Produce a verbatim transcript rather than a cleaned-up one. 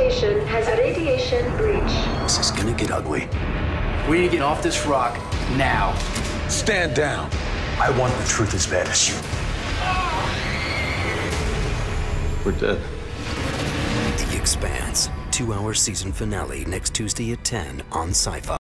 station has a radiation breach. This is gonna get ugly. We need to get off this rock now. Stand down. I want the truth as bad as you. We're dead. The Expanse, two-hour season finale next Tuesday at ten on Sci-Fi.